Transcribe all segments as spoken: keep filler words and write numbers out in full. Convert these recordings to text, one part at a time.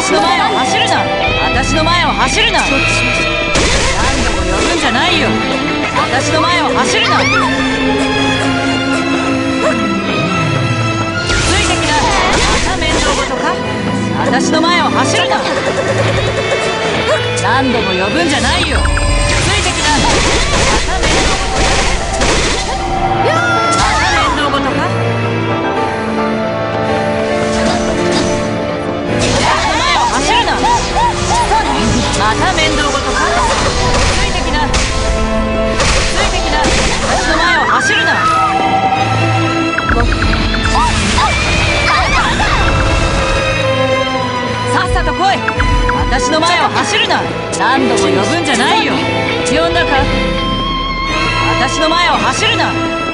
私の前を走るな。私の前を走るな。何度も呼ぶんじゃないよ。私の前を走るな。ついてきな。また面倒事か。私の前を走るな。何度も呼ぶんじゃないよ。ついてきな。また面倒事か。また面倒事か。また面倒事か。ついてきな。ついてきな。私の前を走るな。さっさと来い。私の前を走るな。何度も呼ぶんじゃないよ。呼んだか。私の前を走るな。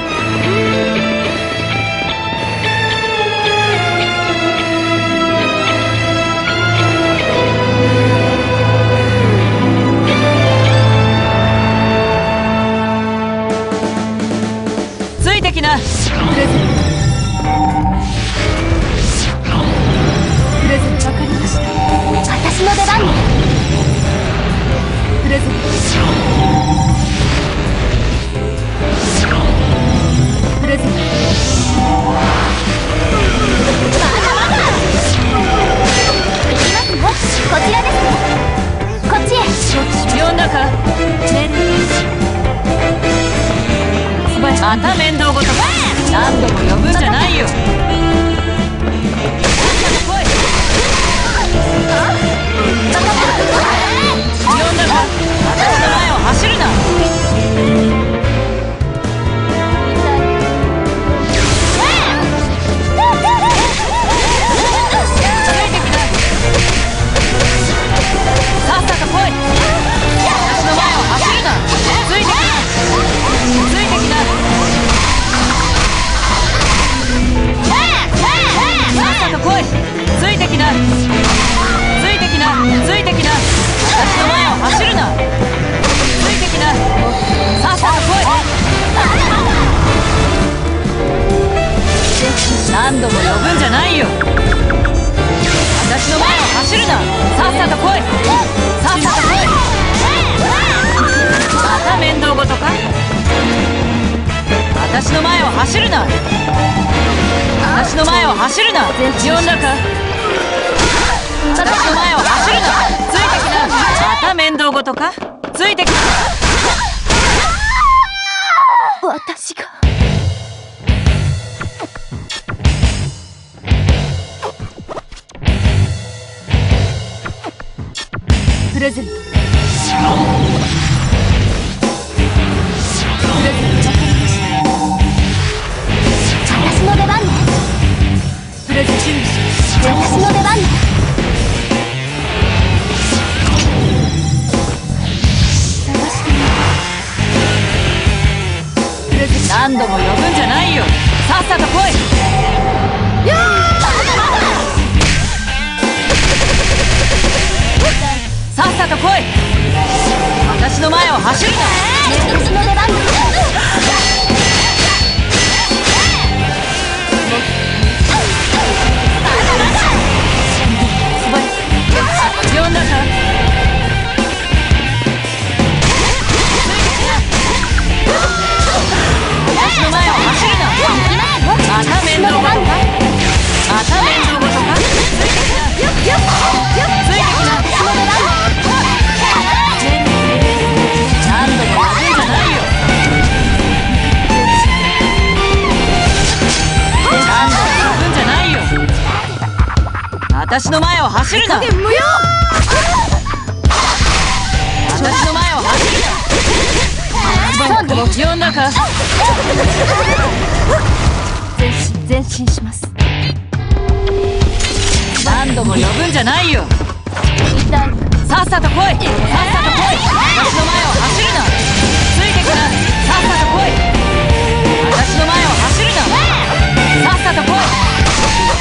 ついてきな。プレゼント。プレゼント。わかりました。私の出番ね。プレゼント。プレゼント。まだまだ。行きますよ。こちらですね。こっちへ。呼んだか。命令。また面倒事か。何度も呼ぶんじゃないよ。さっさと来い。呼んだか。私の前を走るな。ついてきな。さっさと来い。私の前を走るな。ついてきな。ついてきな。さっさと来い。ついてきな。ついてきな。ついてきな。私の前を走るな。ついてきな。さっさと来い。何度も呼ぶんじゃないよ。私の前を走るな。さっさと来い。さっさと来い。また面倒事か。私の前を走るな。私の前を走るな。呼んだか。私の前を走るな。ついてきな。また面倒事か。ついてきな。私がプレゼント。プレゼント。私の出番ね。プレゼント。私の出番ね。探してみる。プレゼント。何度も呼ぶんじゃないよ。さっさと来い。やー！さっさと来い。私の前を走るな。私の出番ね。呼んだか。私の前を走るな。また面倒事か。また面倒事か。ついてきな。ついてきな。何度も呼ぶんじゃないよ。何度も呼ぶんじゃないよ。私の前を走るな。私の前を走るな。呼んだか。前進前進します。何度も呼ぶんじゃないよ。さっさと来い。さっさと来い。私の前を走るな。ついてきな。さっさと来い。私の前を走るな。さっさと来い。